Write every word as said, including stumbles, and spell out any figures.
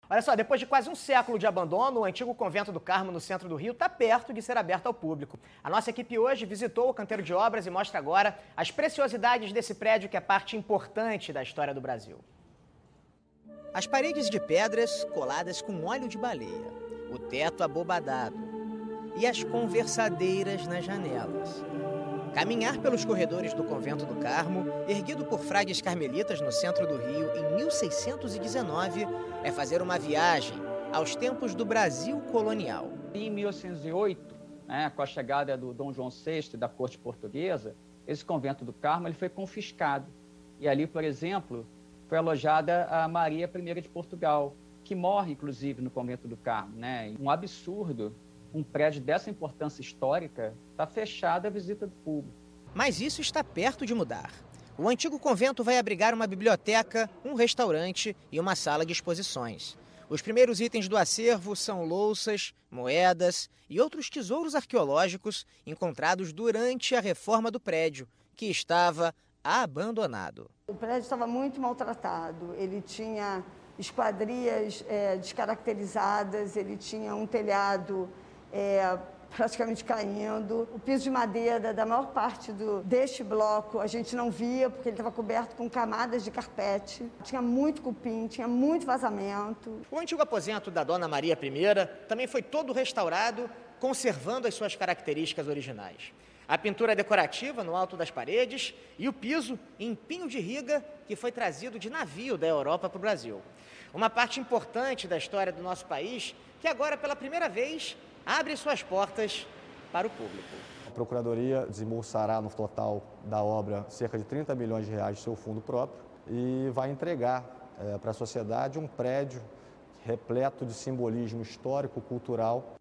Olha só, depois de quase um século de abandono, o antigo convento do Carmo, no centro do Rio, está perto de ser aberto ao público. A nossa equipe hoje visitou o canteiro de obras e mostra agora as preciosidades desse prédio que é parte importante da história do Brasil. As paredes de pedras coladas com óleo de baleia, o teto abobadado e as conversadeiras nas janelas. Caminhar pelos corredores do convento do Carmo, erguido por frades carmelitas no centro do Rio em mil seiscentos e dezenove, é fazer uma viagem aos tempos do Brasil colonial. Em mil oitocentos e oito, né, com a chegada do Dom João sexto e da corte portuguesa, esse convento do Carmo ele foi confiscado. E ali, por exemplo, foi alojada a Maria I de Portugal, que morre, inclusive, no convento do Carmo. Né? Um absurdo. Um prédio dessa importância histórica está fechado à visita do público. Mas isso está perto de mudar. O antigo convento vai abrigar uma biblioteca, um restaurante e uma sala de exposições. Os primeiros itens do acervo são louças, moedas e outros tesouros arqueológicos encontrados durante a reforma do prédio, que estava abandonado. O prédio estava muito maltratado, ele tinha esquadrias é, descaracterizadas, ele tinha um telhado É, praticamente caindo. O piso de madeira da maior parte do, deste bloco a gente não via, porque ele estava coberto com camadas de carpete. Tinha muito cupim, tinha muito vazamento. O antigo aposento da Dona Maria I também foi todo restaurado, conservando as suas características originais. A pintura decorativa no alto das paredes e o piso em pinho de riga que foi trazido de navio da Europa para o Brasil. Uma parte importante da história do nosso país que agora, pela primeira vez, abre suas portas para o público. A Procuradoria desembolsará no total da obra cerca de trinta milhões de reais de seu fundo próprio e vai entregar é, para a sociedade um prédio repleto de simbolismo histórico, cultural